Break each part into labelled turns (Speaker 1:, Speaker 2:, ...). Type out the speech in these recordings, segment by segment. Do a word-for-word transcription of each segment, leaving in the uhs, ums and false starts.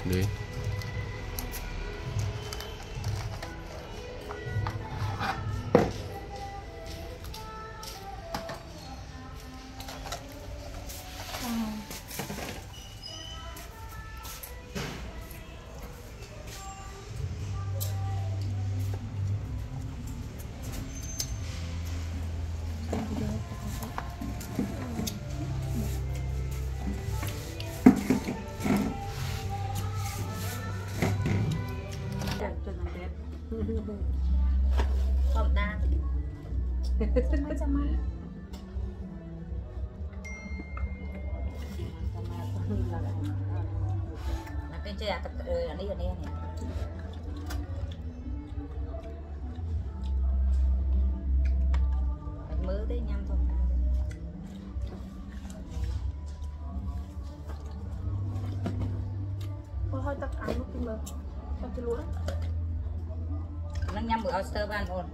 Speaker 1: Đi.
Speaker 2: Không đa mấy trăm mấy là cái chơi tập ở đây ở đây này mới đấy nhâm thôi
Speaker 3: Ôi hơi tắc ăn lúc kim bơ cho chị lúa
Speaker 2: nó nhâm bữa oyster ban ổn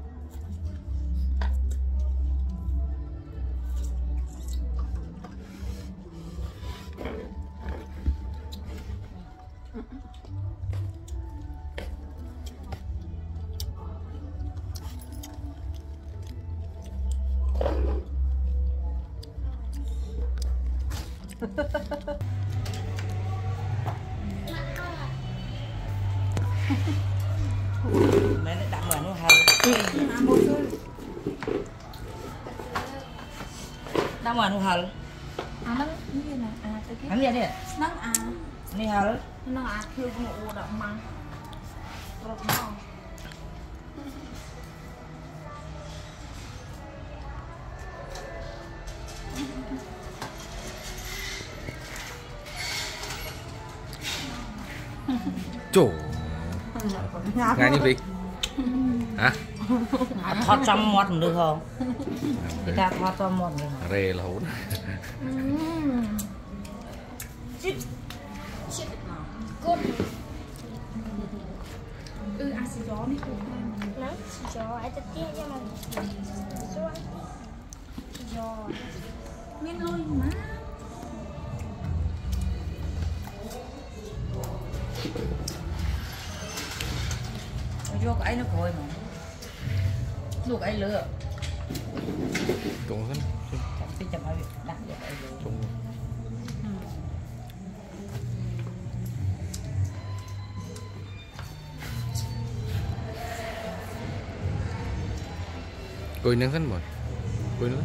Speaker 2: mẹ nó đặt vào nó hào đặt vào nó hào
Speaker 3: à nó như thế này à tôi
Speaker 2: ăn gì đi
Speaker 3: nó à
Speaker 2: đi hào
Speaker 3: nó à kêu ngủ đậm mà rồi nó
Speaker 1: Chỗ ngay như vậy hả
Speaker 2: thoát trong mót được không người ta thoát trong mót được không
Speaker 1: rê là hốn
Speaker 3: cốt ừ à xì gió đi nó xì gió ai tất kia cho mà xì gió miên lôi má
Speaker 2: vô cái nó khôi mà luộc ấy lửa
Speaker 1: cũng rất
Speaker 2: cái chậm ấy đặt được ấy lửa
Speaker 1: cũng coi nắng rất mỏi coi nữa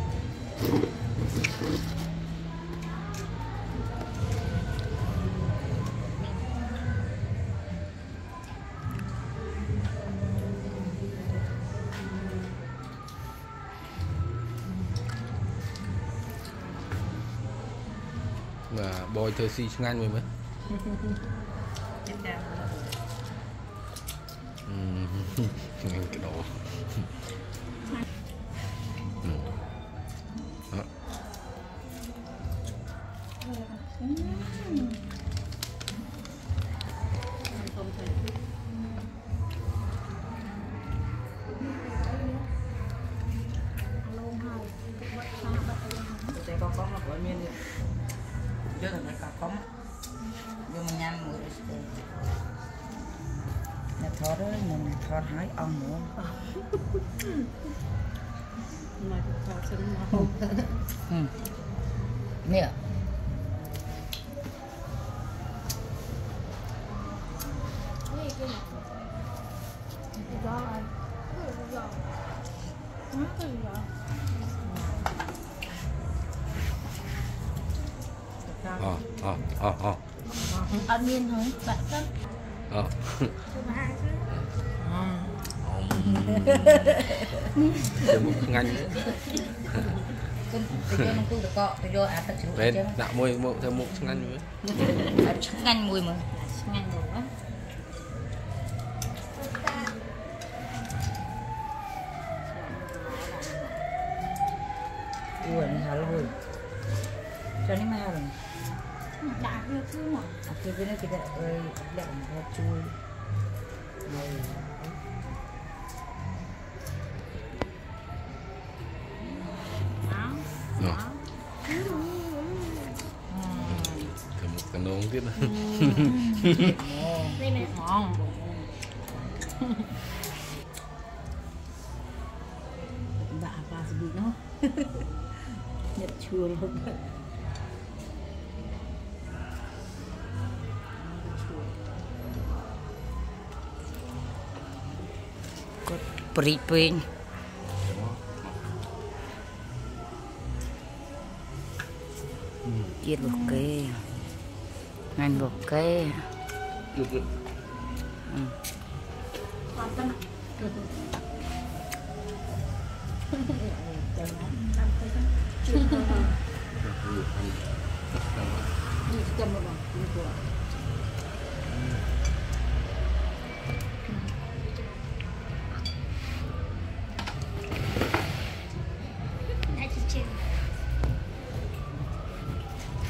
Speaker 1: mà bồi thời si ngang mình mới ngang cái đồ
Speaker 2: có có nó của miên đi chứ là cả có nhưng mà nhăn mũi là thọ đó mình thọ hái ông nữa
Speaker 3: mà thọ chân mà
Speaker 2: nè
Speaker 1: ờ ờ ờ ờ
Speaker 3: ăn miên thôi bạn cân
Speaker 1: ờ thêm một ngành
Speaker 2: tôi cho nó tôi được cọ tôi cho ăn thật sự
Speaker 1: lên đạo môi mộ thêm một ngành nữa
Speaker 2: ngành mùi mà ngành mùi quá ui này hả rồi cho nên mà hả rồi
Speaker 3: đã được chứ mà
Speaker 2: cái cái này kita ơi đẹp mà chui rồi
Speaker 1: thêm một Còn nôn tiếp.
Speaker 3: Đây nè.
Speaker 2: Ngon. Đã ba sẽ bị nó. Nhật chua luôn. Beri ping. Chiết bột kê, ngành bột kê.
Speaker 1: Được được.
Speaker 2: Ừ.
Speaker 3: Cầm vào